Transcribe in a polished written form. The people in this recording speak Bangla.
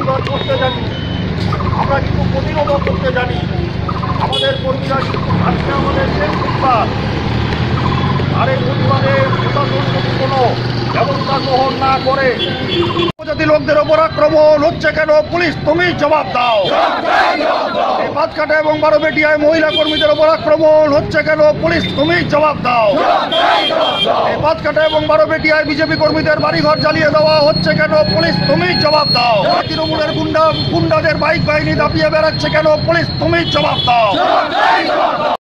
প্রতিবাদ করতে জানি, আমরা কিন্তু প্রতিরোধ করতে জানি। আমাদের কর্মীরা কিন্তু আজকে আমাদের শেষ প্রতিবাদ, আর এই প্রতিবাদে প্রশাসন যদি কোনো ব্যবস্থা গ্রহণ না করে, উপজাতি লোকদের ওপর আক্রমণ হচ্ছে কেন, পুলিশ তুমি জবাব দাও। পাঁচকাটা এবং বারোবেটিয়ায় মহিলা কর্মীদের ওপর আক্রমণ হচ্ছে কেন, পুলিশ তুমি জবাব দাও। পাঁচকাটা এবং বারোবেটিয়ায় বিজেপি কর্মীদের বাড়িঘর জ্বালিয়ে দেওয়া হচ্ছে কেন, পুলিশ তুমি জবাব দাও। তৃণমূলের গুন্ডাদের বাইক বাহিনী দাপিয়ে বেড়াচ্ছে কেন, পুলিশ তুমি জবাব দাও।